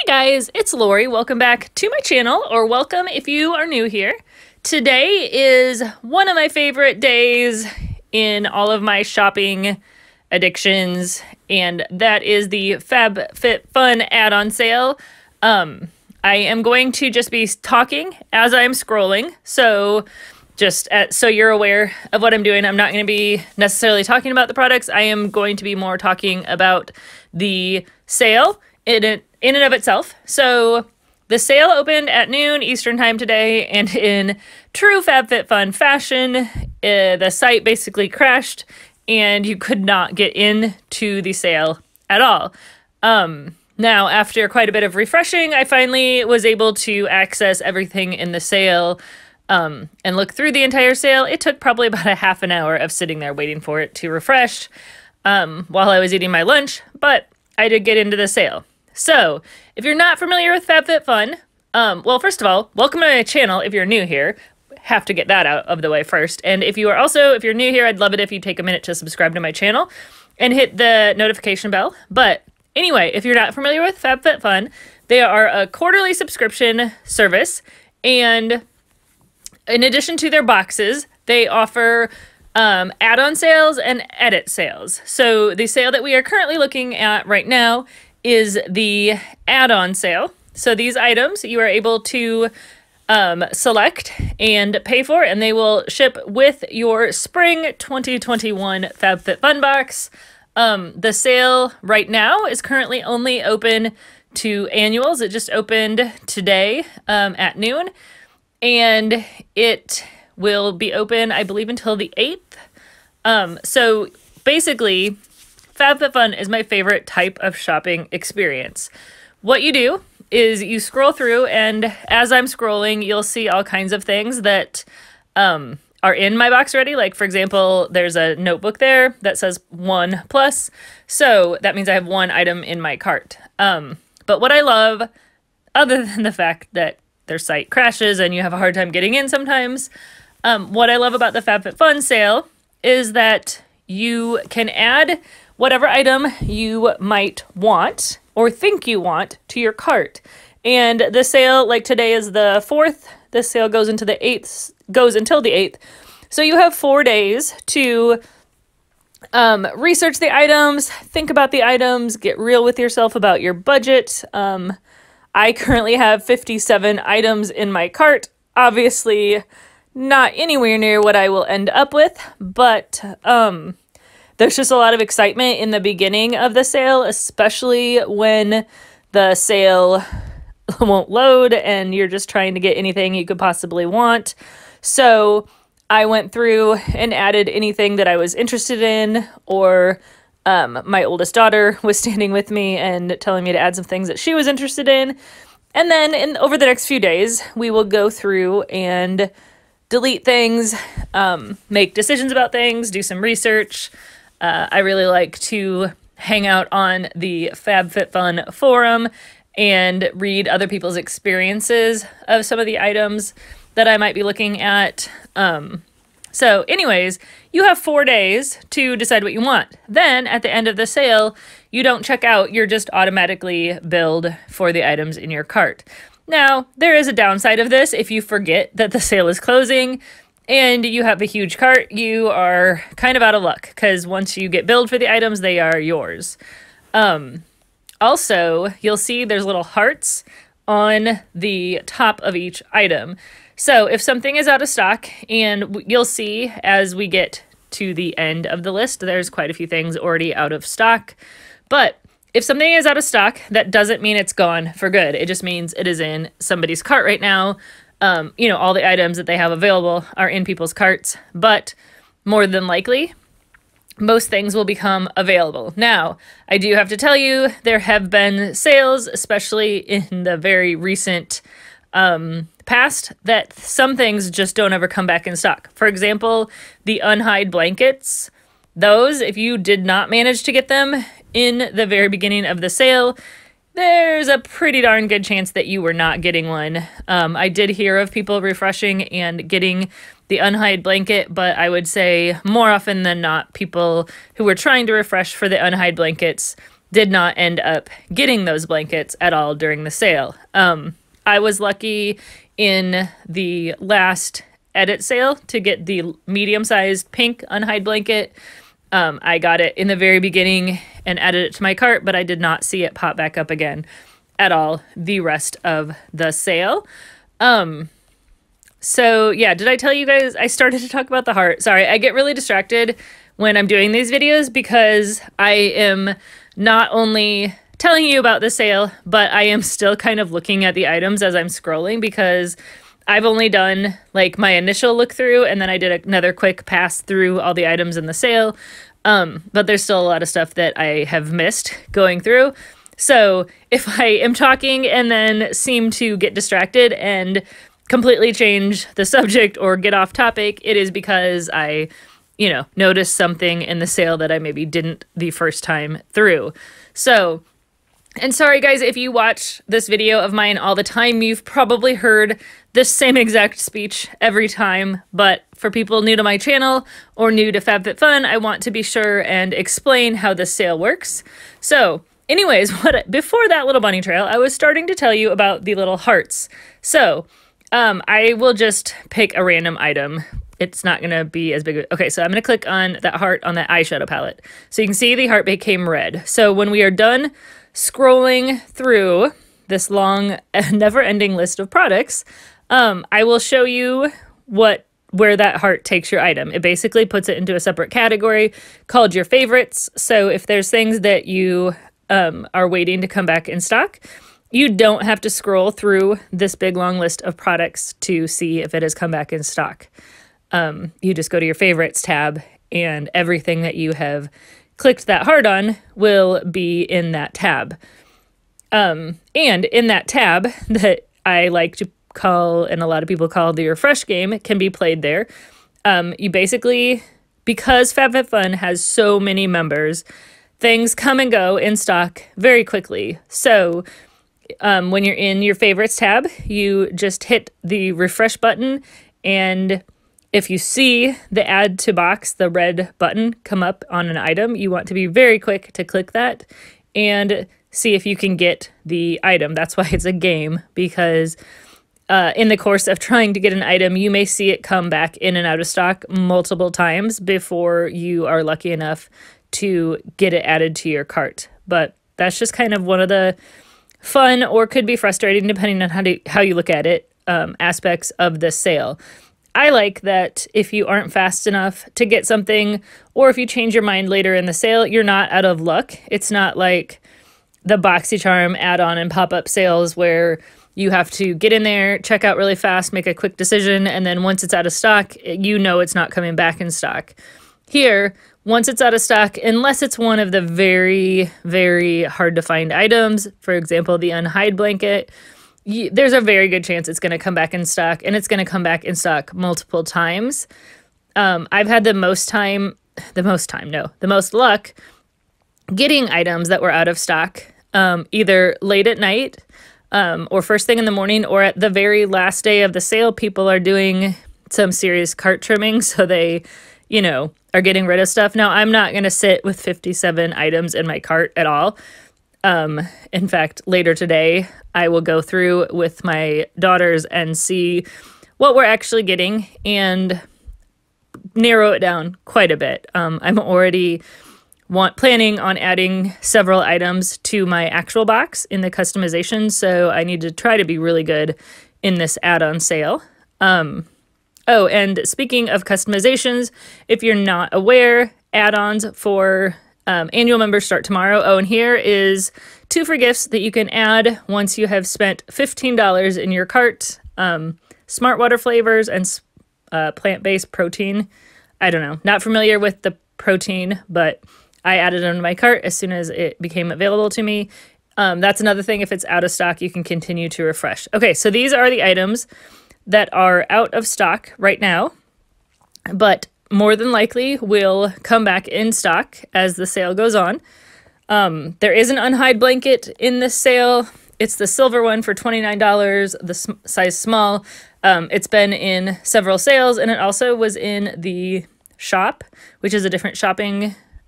guys, it's Lori. Welcome back to my channel, or welcome if you are new here. Today is one of my favorite days in all of my shopping addictions, and that is the Fab Fit Fun add-on sale. I am going to just be talking as I'm scrolling, so so you're aware of what I'm doing. I'm not going to be necessarily talking about the products. I am going to be more talking about the sale in and of itself. So the sale opened at noon Eastern time today, and in true FabFitFun fashion, the site basically crashed and you could not get into the sale at all. Now, after quite a bit of refreshing, I finally was able to access everything in the sale and look through the entire sale. It took probably about a half an hour of sitting there waiting for it to refresh while I was eating my lunch, but I did get into the sale. So, if you're not familiar with FabFitFun, well, first of all, welcome to my channel if you're new here. Have to get that out of the way first. And if you're new here, I'd love it if you take a minute to subscribe to my channel and hit the notification bell. But anyway, if you're not familiar with FabFitFun, they are a quarterly subscription service, and in addition to their boxes, they offer add-on sales and edit sales. So the sale that we are currently looking at right now is the add-on sale. So these items you are able to select and pay for, and they will ship with your spring 2021 FabFitFun box. The sale right now is currently only open to annuals. It just opened today at noon, and it will be open, I believe, until the 8th. So basically, FabFitFun is my favorite type of shopping experience. What you do is you scroll through, and as I'm scrolling, you'll see all kinds of things that are in my box already. Like, for example, there's a notebook there that says 1+. So that means I have one item in my cart. But what I love, other than the fact that their site crashes and you have a hard time getting in sometimes, what I love about the FabFitFun sale is that you can add whatever item you might want or think you want to your cart. And the sale, like today is the 4th, the sale goes until the 8th. So you have 4 days to research the items, think about the items, get real with yourself about your budget. I currently have 57 items in my cart. Obviously, not anywhere near what I will end up with, but there's just a lot of excitement in the beginning of the sale, especially when the sale won't load and you're just trying to get anything you could possibly want. So I went through and added anything that I was interested in, or my oldest daughter was standing with me and telling me to add some things that she was interested in. And then over the next few days, we will go through and delete things, make decisions about things, do some research. I really like to hang out on the FabFitFun forum and read other people's experiences of some of the items that I might be looking at. So anyways, you have 4 days to decide what you want. Then at the end of the sale, you don't check out, you're just automatically billed for the items in your cart. Now, there is a downside of this. If you forget that the sale is closing and you have a huge cart, you are kind of out of luck, because once you get billed for the items, they are yours. Also, you'll see there's little hearts on the top of each item. So if something is out of stock, and you'll see as we get to the end of the list, there's quite a few things already out of stock. But if something is out of stock, that doesn't mean it's gone for good. It just means it is in somebody's cart right now. You know, all the items that they have available are in people's carts, but more than likely, most things will become available. Now, I do have to tell you, there have been sales, especially in the very recent past, that some things just don't ever come back in stock. For example, the unhide blankets. Those, if you did not manage to get them in the very beginning of the sale, there's a pretty darn good chance that you were not getting one. I did hear of people refreshing and getting the unhide blanket, but I would say more often than not, people who were trying to refresh for the unhide blankets did not end up getting those blankets at all during the sale. I was lucky in the last edit sale to get the medium-sized pink unhide blanket. I got it in the very beginning and added it to my cart, but I did not see it pop back up again at all the rest of the sale. So yeah, did I tell you guys I started to talk about the heart? Sorry, I get really distracted when I'm doing these videos because I am not only telling you about the sale, but I am still kind of looking at the items as I'm scrolling because I've only done like my initial look through and then I did another quick pass through all the items in the sale. But there's still a lot of stuff that I have missed going through. So if I am talking and then seem to get distracted and completely change the subject or get off topic, it is because I, noticed something in the sale that I maybe didn't the first time through. So, and sorry guys, if you watch this video of mine all the time, you've probably heard this same exact speech every time, but for people new to my channel or new to Fab Fit Fun, I want to be sure and explain how this sale works. So anyways, before that little bunny trail, I was starting to tell you about the little hearts. So I will just pick a random item. It's not going to be as big. Okay, so I'm going to click on that heart on that eyeshadow palette. So you can see the heart became red. So when we are done scrolling through this long, never-ending list of products, I will show you where that heart takes your item. It basically puts it into a separate category called your favorites. So if there's things that you are waiting to come back in stock, you don't have to scroll through this big long list of products to see if it has come back in stock. You just go to your favorites tab and everything that you have clicked that heart on will be in that tab. And in that tab that I like to call, and a lot of people call the refresh game, it can be played there. You basically, because FabFitFun has so many members, things come and go in stock very quickly. So when you're in your favorites tab, you just hit the refresh button, and if you see the add to box, the red button come up on an item, you want to be very quick to click that and see if you can get the item. That's why it's a game, because in the course of trying to get an item, you may see it come back in and out of stock multiple times before you are lucky enough to get it added to your cart. But that's just kind of one of the fun, or could be frustrating depending on how you look at it, aspects of the sale. I like that if you aren't fast enough to get something, or if you change your mind later in the sale, you're not out of luck. It's not like the BoxyCharm add-on and pop-up sales where you have to get in there, check out really fast, make a quick decision, and then once it's out of stock, it's not coming back in stock. Here, once it's out of stock, unless it's one of the very, very hard to find items, for example, the unhide blanket, there's a very good chance it's going to come back in stock, and it's going to come back in stock multiple times. I've had the most luck getting items that were out of stock, either late at night, or first thing in the morning, or at the very last day of the sale. People are doing some serious cart trimming, so they, are getting rid of stuff. Now, I'm not going to sit with 57 items in my cart at all. In fact, later today, I will go through with my daughters and see what we're actually getting and narrow it down quite a bit. I'm already planning on adding several items to my actual box in the customization, so I need to try to be really good in this add-on sale. Oh, and speaking of customizations, if you're not aware, add-ons for annual members start tomorrow. Oh, and here is 2 free gifts that you can add once you have spent $15 in your cart. Smart water flavors and plant-based protein. I don't know. Not familiar with the protein, but I added them to my cart as soon as it became available to me. That's another thing. If it's out of stock, you can continue to refresh. Okay, so these are the items that are out of stock right now, but more than likely will come back in stock as the sale goes on. There is an unhide blanket in this sale. It's the silver one for $29, the size small. It's been in several sales, and it also was in the shop, which is a different shopping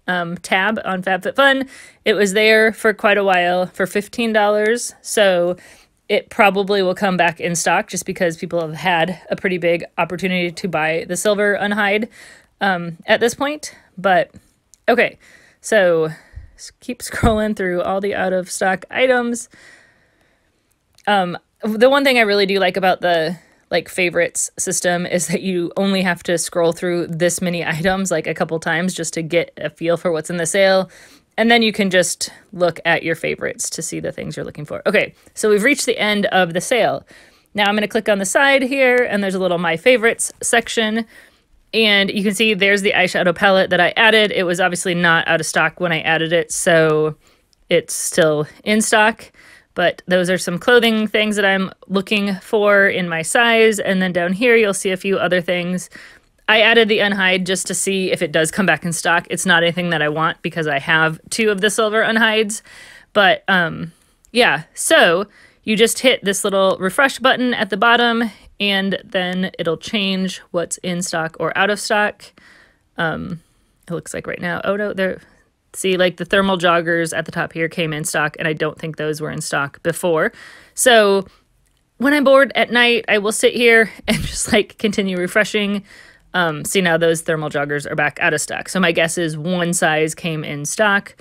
tab on FabFitFun. It was there for quite a while for $15. So it probably will come back in stock just because people have had a pretty big opportunity to buy the silver unhide at this point. But okay, so keep scrolling through all the out of stock items. The one thing I really do like about the favorites system is that you only have to scroll through this many items like a couple times just to get a feel for what's in the sale. And then you can just look at your favorites to see the things you're looking for. Okay, so we've reached the end of the sale. Now I'm going to click on the side here, and there's a little My Favorites section. And you can see there's the eyeshadow palette that I added. It was obviously not out of stock when I added it, so it's still in stock. But those are some clothing things that I'm looking for in my size. And then down here, you'll see a few other things. I added the unhide just to see if it does come back in stock. It's not anything that I want because I have 2 of the silver unhides. But yeah, so you just hit this little refresh button at the bottom and then it'll change what's in stock or out of stock. It looks like right now, oh no, there. See, like the thermal joggers at the top here came in stock, and I don't think those were in stock before. So when I'm bored at night, I will sit here and just like continue refreshing. See, now those thermal joggers are back out of stock. So my guess is one size came in stock.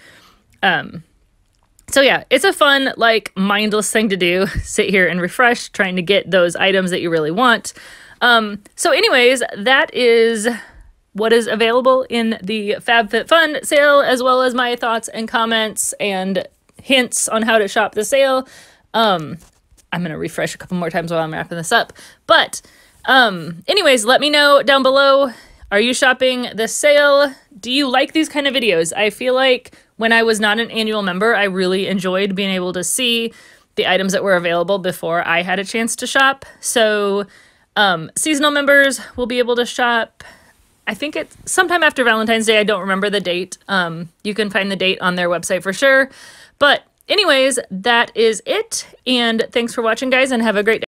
So yeah, it's a fun, like mindless thing to do. Sit here and refresh, trying to get those items that you really want. So anyways, that is what is available in the FabFitFun sale, as well as my thoughts and comments and hints on how to shop the sale. I'm going to refresh a couple more times while I'm wrapping this up. But anyways, let me know down below, are you shopping this sale? Do you like these kind of videos? I feel like when I was not an annual member, I really enjoyed being able to see the items that were available before I had a chance to shop. So seasonal members will be able to shop. I think it's sometime after Valentine's Day. I don't remember the date. You can find the date on their website for sure. But anyways, that is it. And thanks for watching, guys, and have a great day.